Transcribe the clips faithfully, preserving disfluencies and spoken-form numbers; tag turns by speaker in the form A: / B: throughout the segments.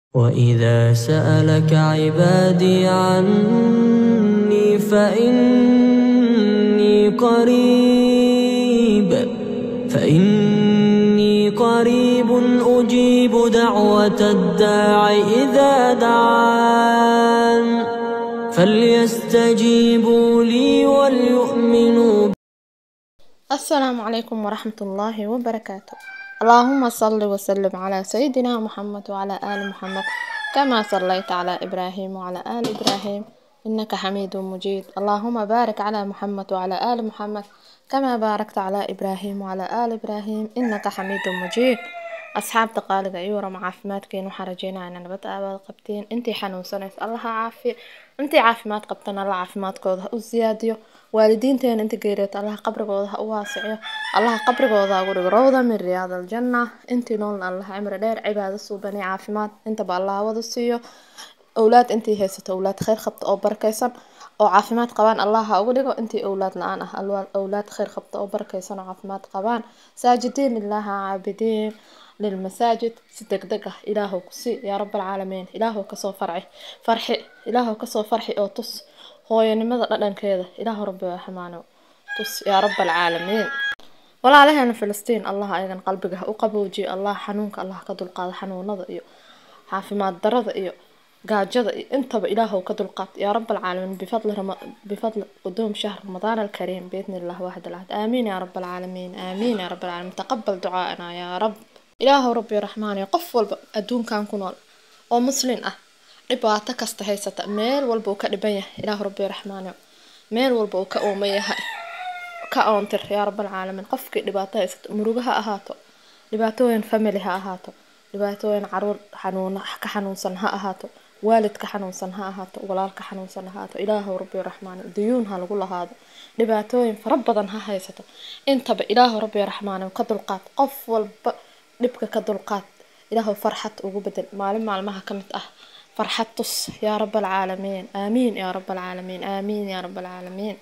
A: وإذا سألك عبادي عني فإني قريب فإني قريب أجيب دعوة الداع إذا دعان فليستجيبوا لي وليؤمنوا.
B: السلام عليكم ورحمة الله وبركاته. اللهم صل وسلم على سيدنا محمد وعلى آل محمد كما صليت على إبراهيم وعلى آل إبراهيم إنك حميد مجيد. اللهم بارك على محمد وعلى آل محمد كما باركت على إبراهيم وعلى آل إبراهيم إنك حميد مجيد. أصحاب تقاليد أيورا مع عافمادكين وحرجينا أن نبت أباد قبتين أنتي حنون سنة الله عافية أنتي عافماد قبتنا الله عافماد كودها الزياديو والدينتين أنت قيرت الله قبر كودها واسعيو الله قبر كودها ورق روضة من رياض الجنة أنتي نون الله عمر دير عبادة صوبني عافماد أنت بالله وضسيو أولاد أنتي هيست أولاد خير خبط أو بركيسن أو عافماد قبان الله أقولك أنتي أولاد الآن أولاد خير خبط أو بركيسن وعافماد قبان ساجدين الله عابدين للمساجد صدق دقة إلهو كسي يا رب العالمين إلهو كسو فرعي فرحي إلهو كسو فرحي أو تص هو يعني ماذا لأن كذا إله رب حمانه تص يا رب العالمين ولا عليها أنا فلسطين الله أيضا قلبك وقبوجي الله حنونك الله كدل قاد حنون نضئيو عافي ما الدرض إيو قاجد أنت بإلهه كدل قاد يا رب العالمين بفضل رم... بفضل قدوم شهر رمضان الكريم بإذن الله واحد العهد آمين يا رب العالمين آمين يا رب العالمين تقبل دعائنا يا رب إله ربي الرحمن يقف والب أدون كان كنول أو مسلم أه dhibaato kasta haysata meel walba uu ka dhiban yahay ilaah rabbi raxmaano meel walba uu ka oomayahay ka oontir yaa rabbal caalamiin qofkii dhibaato haysata murugaha ahaato dhibaatooyin family ha ahaato dhibaatooyin caruur xanuun ka xanuunsan ha ahaato waalidka xanuunsan ha ahaato walaalka xanuunsan ha ahaato ilaah rabbi raxmaano diyuun ha lagu lahaado dhibaatooyin fara badan ha haysato intaba ilaah rabbi raxmaano ka dulqaad qof walba dhibka ka dulqaad ilaah farxad ugu bedel maalin maalmaha kamid ah فرحة تص يا رب العالمين آمين يا رب العالمين آمين يا رب العالمين.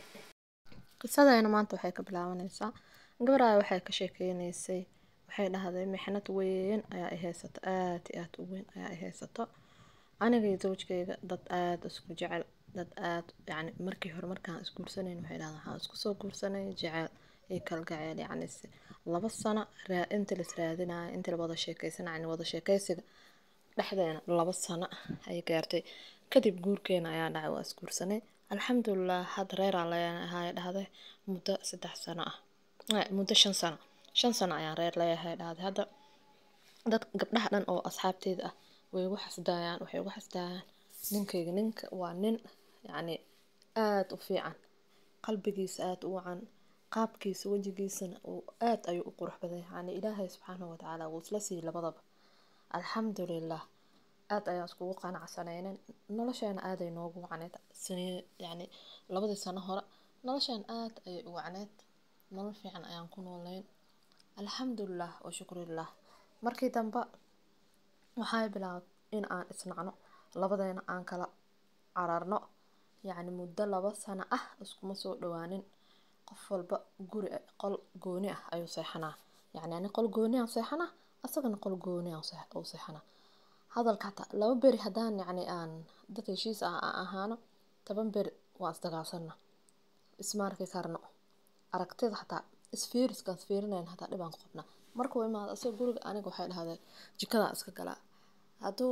B: قصة أنا ما أنت وحيك بلاونيسا قبل وحيك شيكينيسي وحين هذا محنة وين يا إهيسة آت آت وين يا إهيسة أنا جي زوج كي ضد آت أسكو جعل ضد آت يعني مركي هر مركان أسكو سنين وحين هذا أسكو سوكو سنين جعل يكل جعل يعني السي الله بس أنا را أنت اللي ترادنا أنت اللي وضع شيكي سنة يعني وضع شيكي سنة dhexdeena laba sano ay gaartay kadib guurkeena ayaa dhacay waa isguursanay alxamdulilah had reer aan leeyahay dhahday muddo saddex sano ah muddo shan sano shan sano ayaan reer leeyahay dhahday hadda dad gabdhaha dhan oo asxaabteeda ah way ugu xasdaayaan waxay ugu xasdaayaan ninkayga ninka waa nin yacni aad u fiican qalbigiisa aad u wacan qaabkiisa wajigiisana uu aad ayuu u qurux badan yahay ilaahay subxaanahu wa tacaala wuu isla siiyey labadaba الحمد لله aad ayaan iskugu qanacsanaynin nolosheena aad ay noogu wacneed sanii yani labadii sano hore nolosheen aad ay u wacneed nolol fiican ayaan ku noolayn alxamdulillah wa shukrillah markii dambe waxay bilaawday in aan isnacno labadeena aan kala cararno yani muddo laba sano ah iskuma soo dhawaanin qof walba guri qol gooni ah ayuu seexanaa yani ani qol gooni ah seexanaa asagana qol gooni ah oo seexana hadalka hata laba beri hadaan yani aan dad heshiis ah ahaano toban beri waa isdagaalsana ismaarki karno aragtida hata isfiiriska isfiirinayn hata dhibaan ku qabna markuu imaado asoo guriga aniga waxay dhahdeen jikada iska gala haduu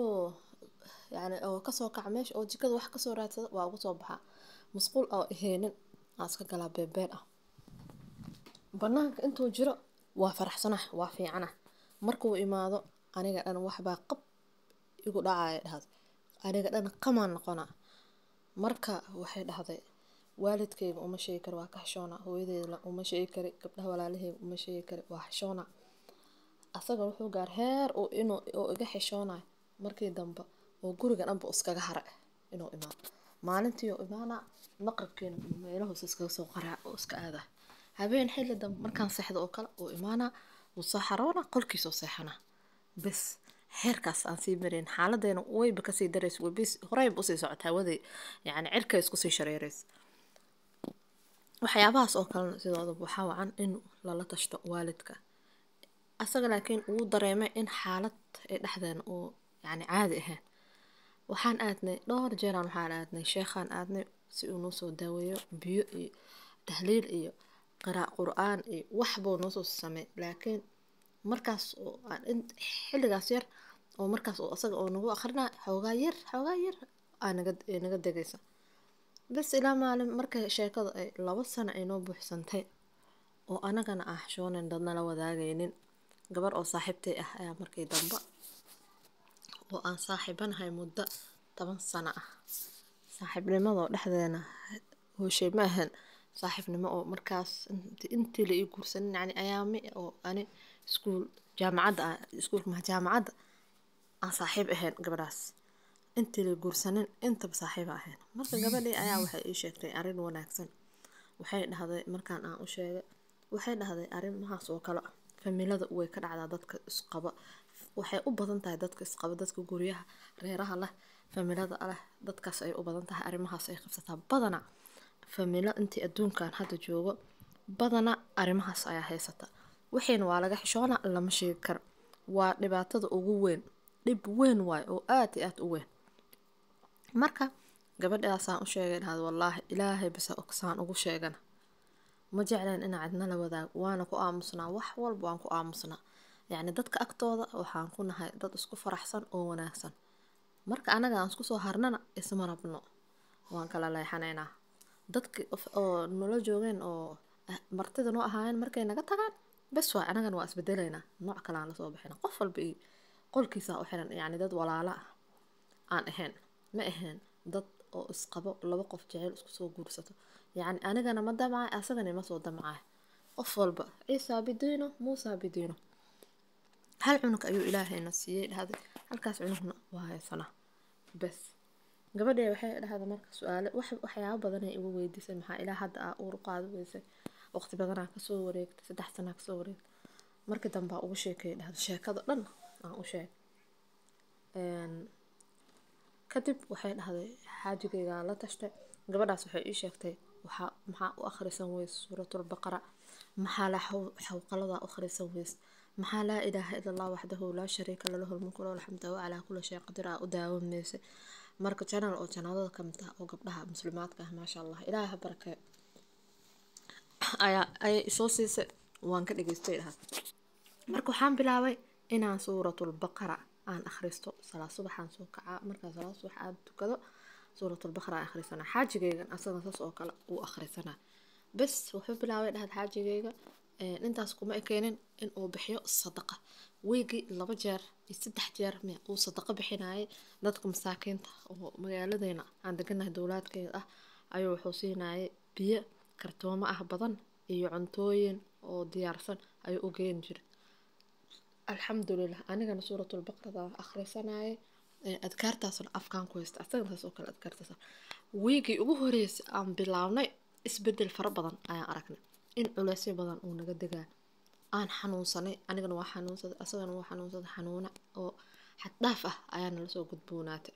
B: yani oo ka soo kac meesh oo jikada wax ka soo raadsado waa ugu soo baxa masquul oo iheenin aan iska gala beebeen ah banaanka intuu jiro waa faraxsana waa fiicana markuu imaado aniga dhan waxba qab igu dhacay dhahday aniga dhan qamaan noqona marka waxay dhahday waalidkayga uma sheegi karo waa ka xishoona hooyadeeda uma sheegi karo gabdhaha walaalahayga uma sheegi karo waa xishoona asaga wuxuu gaar heer oo inuu oo iga xishoonay markii dambe oo guriga dhanba iskaga haray inuu imaado maalintii oo imaana maqribkeena meelaha iskaga soo qaraa oo iska aada habeen xilli dambe markaan seexdo oo kale oo imaana وصحرانا قل كيسو سيحنا بس heerkaas aan sii marin xaaladeena wayba ka sii dareys wabis horay buu sii socotaa waday yani cirka isku sii shareereys waxyaabahaas oo kale sidoo waxa wacan in lala tashto waalidka asaga laakiin uu dareemay in xaalad ay dhaxdeen oo يعني عادي ahayn waxaan aadnay dhowr jeer aan waxaan aadnay sheekhaan aadnay si uu noo soo daaweeyo biyo iyo tahliil iyo qiraac qur'aan iyo wax buu noo soo samay laakiin markaas oo aan int xilligaas yar oo markaas oo asaga oo nagu akhrina xoogaa yar xoogaa yar aan naga naga degaysa bas ilaa maalin markay sheekadu ay laba sano ay noo buuxsantay oo anagana ah shoonan dadna la wadaagaynin gabar oo saaxiibtay ah ayaa markii dambe oo aan saaxiibanahay muddo toban sano ah saaxiibnimada dhexdeena hooshay ma ahan saaxiibnimo oo markaas intii la ii guursanin yani ayaami oo ani iskuul jaamacadda iskuulka ma jaamacadda aan saaxiib ahayn gabadhaas intii la guursanin intaba saaxiib ahayn marka gabadhii ayaa waxay ii sheegtay arrin wanaagsan waxay dhahday markaan aan u sheegay waxay dhahday arrimahaas oo kale familada way ka dhacdaa dadka isqaba waxay u badan tahay dadka isqaba dadka guriyaha reeraha leh familada leh dadkaas ay u badan tahay arrimahaas ay qabsataa badana familo intii adduunkan hadda joogo badana arrimahaas ayaa haysata waxayna waa laga xishoona lama sheegi karo waa dhibaatada ugu weyn dhib weyn waay oo aad iyo aad u weyn marka gabadhaas aan u sheegay dhahdo wallaahi ilaahay bisa oksaan ugu sheegana ma jeclaan in cidna la wadaag waana ku aamusnaa wax walba waan ku aamusnaa yacni dadka agtooda waxaan ku nahay dad isku faraxsan oo wanaagsan marka anaga aan isku soo harnana isma rabno waan kala leexanaynaa dadki oo nolol joogeen oo martida noo ahaayeen markay naga tagaan bas waa anagana waa isbedelaynaa nooc kale aan la soo bixina qof walba iyo qolkiisa u xiran yacni dad walaala ah aan ahayn ma ahayn dad oo isqabo laba qof jecel isku soo guursato يعني أنا كان ما دمعة أصلا ما صوت دمعة أفضل بقى عيسى بدينه موسى بدينه هل عنك أيو إلهي نسيه هذا هل كاس عنه وهاي سنة بس قبل يا وحي هذا مركز سؤال وح وحياة بدنا يقول ويدي سمحة إلى حد أورقاد ويسي وقت بدنا كسوريك تسدح سنة كسوريك مركز دم بقى وشي كده هذا الشيء كذا لنا آه وشي كتب وحي هذا حاجة كذا لا تشتى قبل ده صحيح إيش يكتي وح محا وآخر سويس سورة البقرة محا لا حو حو قلدا آخر سويس محا لا إله إلا الله وحده لا شريك له له الملك وله الحمد وعلى كل شيء قدير وداوم نيسي marka channel oo channelada kamta oo gabdhaha muslimaadka ah ma sha Allah ilaaha baraka aya ay soo siisay waan ka dhageystay dhaha marka waxaan bilaabay inaan suuratul baqara aan akhristo salaad subaxan soo kaca marka salaad subax aad tukado suuratul baqara akhrisana xaajigeygan asaga saas oo kale uu akhrisana bas wuxuu bilaabay dhahay xaajigeyga ee intaas kuma ekeenin in uu bixiyo sadaqa weegi laba jeer iyo saddex jeer ma uu sadaqa bixinayay dadka masaakiinta oo magaaladeena aan deganahay dowladkeeda ah ayuu wuxuu siinayay biyo kartoomo ah badan iyo cuntooyin oo diyaarsan ayuu u geyn jiray alxamdulillah anigana suuratul baqara akhrisanayay adkaartaas afkaan ku haysta asagana oo kale adkaartaas weegi ugu horeysay aan bilaabnay isbedel fara badan ayaan aragnay in culaysyo badan uu naga degaa aan xanuunsanay anigana waa xanuunsaday asagana waa xanuunsaday xanuuna oo xad dhaaf ah ayaa nala soo gudboonaatay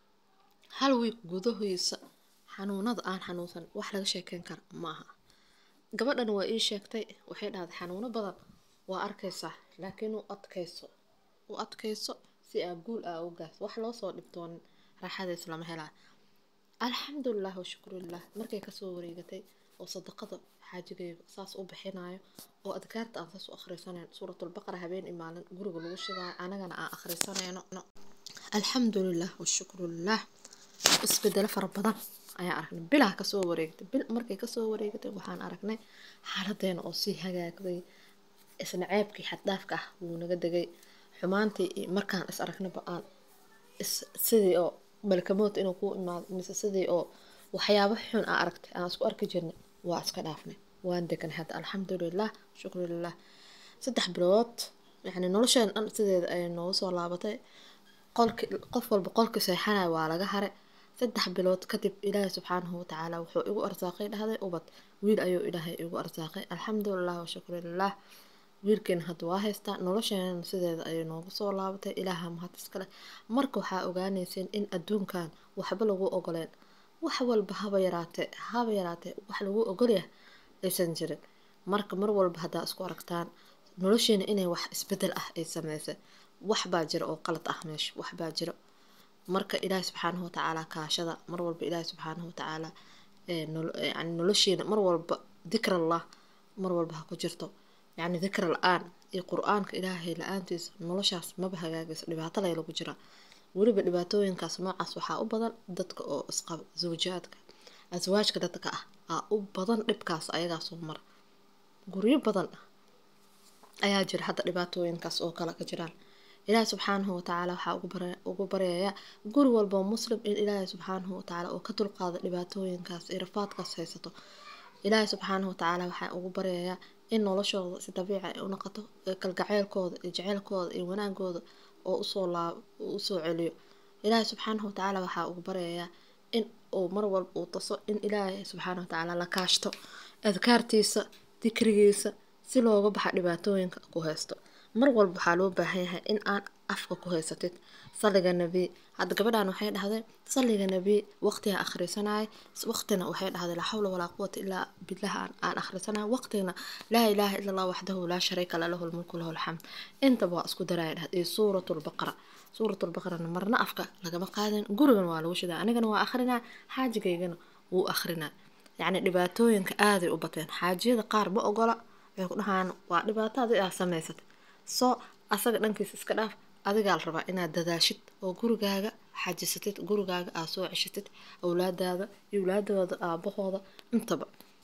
B: hal week gudahoysa xanuunada aan xanuunsan wax laga sheekeyn karo maaha gabadhan waa ii sheegtay waxay dhahday xanuuno badan waa arkaysaa laakiin uu adkayso uu adkayso si aad guul ah u gaas wax loo soo dhibtoon raaxadiis lama helaa alxamdulillah wa shukrulillah markay ka soo wareegatay oo sadaqada xaajigeyga saas u bixinayo oo adkaarta aan saas u akhrisanayno suuratul baqara habeen imaalan guriga lagu shidaa anagana aan akhrisanayno alxamdulillah wa shukrulillah isbedel fara badan ayaa aragnay bilaa ka soo wareegtay bil markay ka soo wareegatay waxaan aragnay xaaladeena oo si hagaagday isna ceebkii xad dhaafka ah wuu naga degay xumaantii markaan is aragnaba aan sidii oo malkamood inuu ku imaado mise sidii oo waxyaabo xun aan aragtay aan isku arki jirnay waa iska dhaafnay waan degan hadda alxamdulillah shukrulillah saddex bilood yani nolosheen dhan sideeda ay noogu soo laabatay qolki qof walba qolki seexanay waa laga haray saddex bilood kadib ilaahay subxaanahu wa tacaala wuxuu igu arsaaqay dhahday ubad wiil ayuu ilaahay igu arsaaqay alxamdulillah wa shukrulillah wiilkeen hadda waa haystaa nolosheen sideeda ay noogu soo laabatay ilaaha mahad iskale marka waxaa ogaanayseen in adduunkan waxba lagu ogoleen wax walba haba yaraatee haba yaraatee wax lagu ogolyahay aysan jirin marka mar walba haddaa isku aragtaan nolosheena inay wax isbedel ah ay samaysay waxbaa jira oo qalad ah meesha waxbaa jira marka ilaahay subxaanahu watacaala kaashada mar walba ilaahay subxaanahu watacaala yani nolosheena mar walba dikrallah mar walba ha ku jirto yani dikra la-aan iyo qur-aanka ilaahay la-aantiisa noloshaas maba hagaagayso dhibaato lay lagu jiraa weliba dhibaatooyinkaas noocaas waxaa u badan dadka oo isqaba zawjaadka aswaajka dadka ah aa u badan dhibkaas ayagaa soo mara guryo badan ayaa jira hadda dhibaatooyinkaas oo kale ka jiraan ilaahay subxaanahu watacaala waxaa ugu baryayaa guri walba muslim in ilaahay subxaanahu watacaala oo ka dulqaado dhibaatooyinkaas iyo rafaadkaas haysato ilaahay subxaanahu watacaala waxaa ugu baryayaa in noloshooda si dabiici ay u noqoto kalgaceylkooda iyo jaceylkooda iyo wanaagooda oo usoo laab usoo celiyo ilaahay subxaanahu watacaala waxaa ugu baryayaa in uu mar walba uu taso in ilaahay subxaanahu watacaala la kaashto adkaartiisa dikrigiisa si looga baxa dhibaatooyinka ku haysto mar walba waxaa loo baahan yahay in aan afka ku haysatid salliga nabi hadda gabadhan waxay dhahday salliga nabi waqtiga akhrisanay waqtina waxay dhahday la hawla walaa quwwata illaa billah aan akhrisanay waqtina laa ilaaha illa allah wahdahu laa sharika lahu al-mulku lahu al-hamd inta waa isku daray dhahday suuratul baqara suuratul baqara marna afka lagama qaadan gurigan waa lagu shidaa anigana waa akhrinaa xaajigaygana wuu akhrinaa yani dhibaatooyinka aaday u bateen xaajiyada qaar ma ogola waxay ku dhahaan waa dhibaatada aad samaysatay soo asaga dhankiisa iska dhaaf adigaa la rabaa inaad dadaashid oo gurigaaga xajisatid gurigaaga aad soo ceshatid awlaadaada iyo awlaadooda aabahooda intaba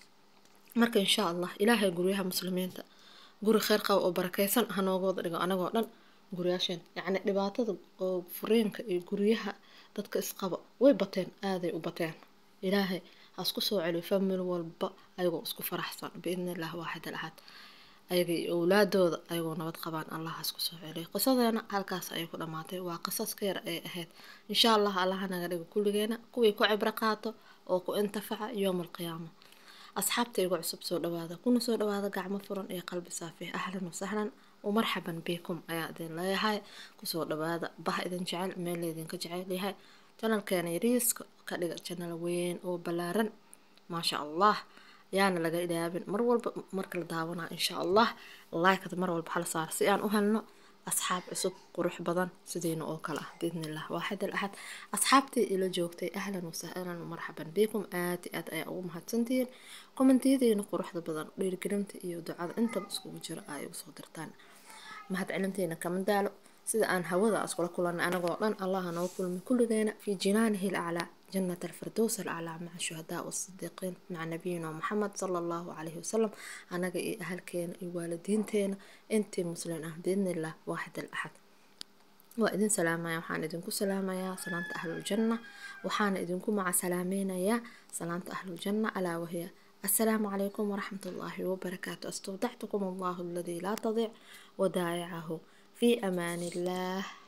B: marka insha allah ilaahay guryaha muslimiinta guri khayr qabo oo barakeysan ha nooga wada dhigo anagoo dhan guryaasheen yacni dhibaatada oo furiinka iyo guryaha dadka isqaba way bateen aaday u bateen ilaahay ha isku soo celiyo famil walba ayagoo isku faraxsan biidni illah waaxid al-ahad ayaga iyo awlaadooda ayagoo nabad qabaan allah isku soo celiyo qisadeena halkaas ayay ku dhamaatay waa qisas ka yar ay ahayd insha allah allah naga dhigo kulligeena kuwii ku cibro qaato oo ku intafaca yawm al-qiyaama asxaabta igu cusub soo dhawaada kuna soo dhawaada gacmo furan iyo qalbi saafi ahlan wa sahlan ومرحبا بكم ayaa idin leeyahay kusoo dhawaada bah idin jecel meel idinka jecel yahay channelkeena yariiska ka dhiga channel weyn oo balaaran ma sha Allah yaana laga ilaabin mar walba marka la daawana insha Allah like mar walba hal saar si aan u helno asxaab cusub qurux badan sideena oo kala ah biidnillah waaxid al-ahad asxaabtii ila joogtay ahlan wa sahlan wa marhaban bikum aad aad ay ugu mahadsantiin kommentiyadiina quruxda badan dhiirigelinta iyo ducada inta isku jira ay u soo dirtaan mahad celinteena kama daalo sida aan hawada askula kulanay anagoo dhan allah noo kulmi kulligeena fi jinaanihi al-a'la جنة الفردوس الأعلى مع الشهداء والصديقين مع نبينا محمد صلى الله عليه وسلم أنا جاي أهل كين والدين تين أنت مسلمين بإذن الله واحد الأحد وإذن سلامة يا وحان إذنكم سلامة يا سلامة أهل الجنة وحان إذنكم مع سلامين يا سلامة أهل الجنة ألا وهي السلام عليكم ورحمة الله وبركاته استودعتكم الله الذي لا تضيع ودائعه في أمان الله.